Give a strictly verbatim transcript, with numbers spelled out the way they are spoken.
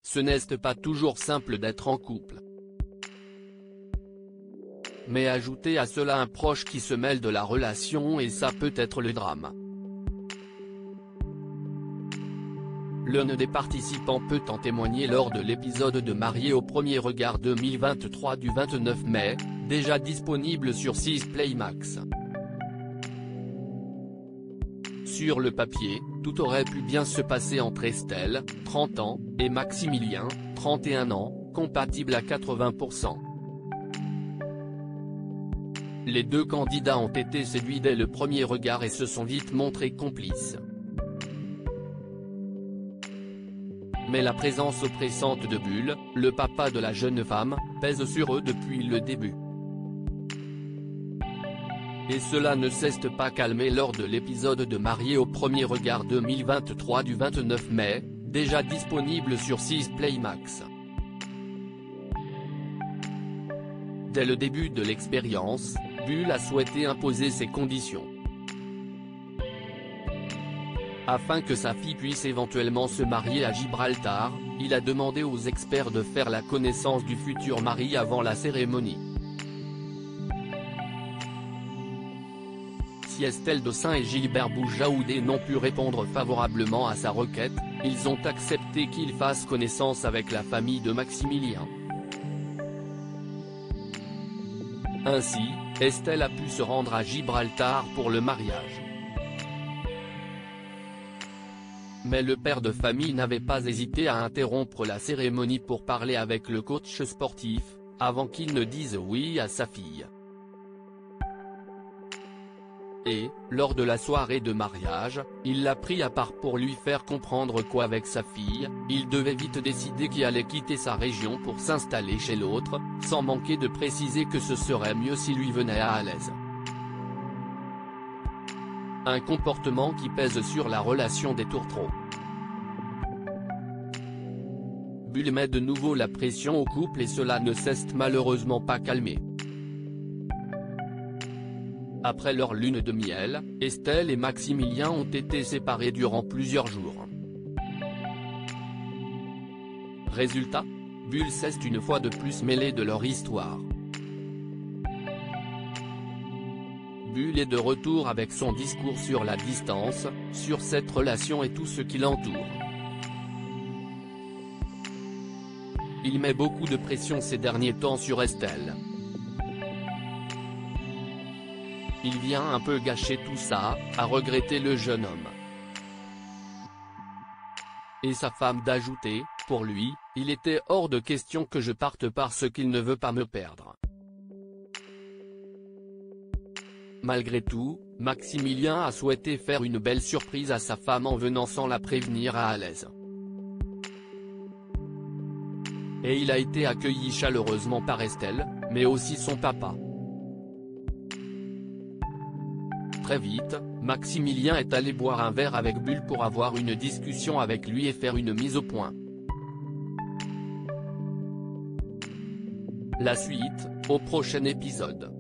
ce n'est pas toujours simple d'être en couple. Mais ajoutez à cela un proche qui se mêle de la relation et ça peut être le drame. L'un des participants peut en témoigner lors de l'épisode de Mariés au premier regard deux mille vingt-trois du vingt-neuf mai, déjà disponible sur six Play Max. Sur le papier, tout aurait pu bien se passer entre Estelle, trente ans, et Maximilien, trente et un ans, compatibles à quatre-vingts pour cent. Les deux candidats ont été séduits dès le premier regard et se sont vite montrés complices. Mais la présence oppressante de Bull, le papa de la jeune femme, pèse sur eux depuis le début. Et cela ne s'est pas calmé lors de l'épisode de Mariés au premier regard deux mille vingt-trois du vingt-neuf mai, déjà disponible sur six Play Max. Dès le début de l'expérience, Bull a souhaité imposer ses conditions. Afin que sa fille puisse éventuellement se marier à Gibraltar, il a demandé aux experts de faire la connaissance du futur mari avant la cérémonie. Si Estelle Dossin et Gilbert Boujaoudé n'ont pu répondre favorablement à sa requête, ils ont accepté qu'il fasse connaissance avec la famille de Maximilien. Ainsi, Estelle a pu se rendre à Gibraltar pour le mariage. Mais le père de famille n'avait pas hésité à interrompre la cérémonie pour parler avec le coach sportif, avant qu'il ne dise oui à sa fille. Et, lors de la soirée de mariage, il l'a pris à part pour lui faire comprendre qu'avec sa fille, il devait vite décider qui allait quitter sa région pour s'installer chez l'autre, sans manquer de préciser que ce serait mieux s'il lui venait à l'aise. Un comportement qui pèse sur la relation des tourtereaux. Bull met de nouveau la pression au couple et cela ne s'est malheureusement pas calmé. Après leur lune de miel, Estelle et Maximilien ont été séparés durant plusieurs jours. Résultat, Bull s'est une fois de plus mêlé de leur histoire. Bull est de retour avec son discours sur la distance, sur cette relation et tout ce qui l'entoure. Il met beaucoup de pression ces derniers temps sur Estelle. Il vient un peu gâcher tout ça, a regretté le jeune homme. Et sa femme d'ajouter, pour lui, il était hors de question que je parte parce qu'il ne veut pas me perdre. Malgré tout, Maximilien a souhaité faire une belle surprise à sa femme en venant sans la prévenir à l'aise. Et il a été accueilli chaleureusement par Estelle, mais aussi son papa. Très vite, Maximilien est allé boire un verre avec Bull pour avoir une discussion avec lui et faire une mise au point. La suite, au prochain épisode.